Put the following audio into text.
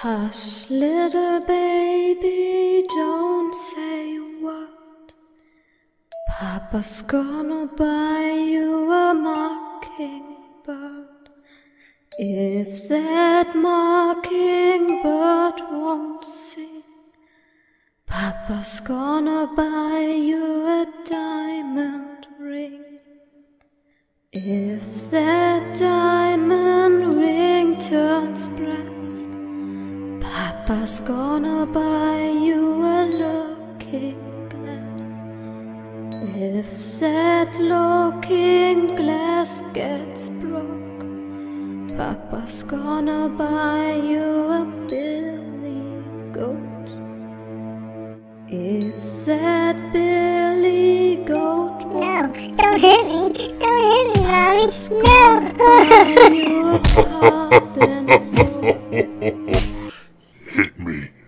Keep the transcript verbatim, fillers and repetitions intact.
Hush, little baby, don't say a word. Papa's gonna buy you a mockingbird. If that mockingbird won't sing, Papa's gonna buy you a diamond ring. If that diamond ring turns brass, Papa's gonna buy you a looking glass. If that looking glass gets broke, Papa's gonna buy you a billy goat. If that billy goat No, don't hit me! Don't hit me, Mommy! buy you a pardon. Hit me.